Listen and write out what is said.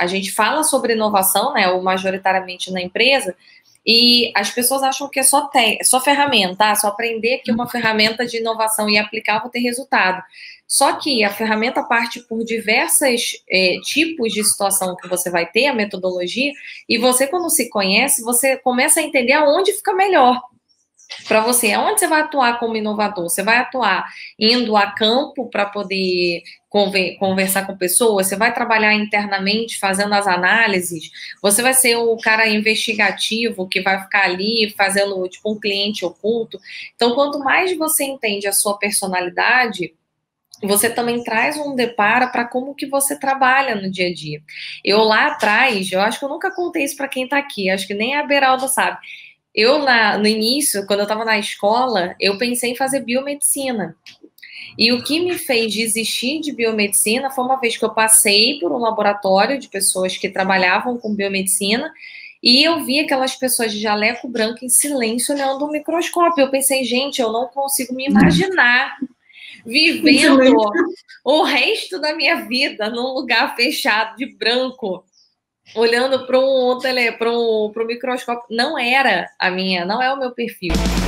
a gente fala sobre inovação, né, ou majoritariamente na empresa, e as pessoas acham que é só ferramenta, só aprender que uma ferramenta de inovação e aplicar vou ter resultado. Só que a ferramenta parte por diversos tipos de situação que você vai ter, a metodologia, e você, quando se conhece, você começa a entender aonde fica melhor para você. Aonde você vai atuar como inovador? Você vai atuar indo a campo para poder conversar com pessoas? Você vai trabalhar internamente fazendo as análises? Você vai ser o cara investigativo que vai ficar ali fazendo tipo um cliente oculto? Então, quanto mais você entende a sua personalidade, você também traz um deparo para como que você trabalha no dia a dia. Eu lá atrás, eu acho que eu nunca contei isso para quem está aqui, acho que nem a Beraldo sabe. Eu, no início, quando eu estava na escola, eu pensei em fazer biomedicina. E o que me fez desistir de biomedicina foi uma vez que eu passei por um laboratório de pessoas que trabalhavam com biomedicina e eu vi aquelas pessoas de jaleco branco em silêncio olhando o microscópio. Eu pensei, gente, eu não consigo me imaginar vivendo o resto da minha vida num lugar fechado de branco, olhando para um microscópio. Não é o meu perfil.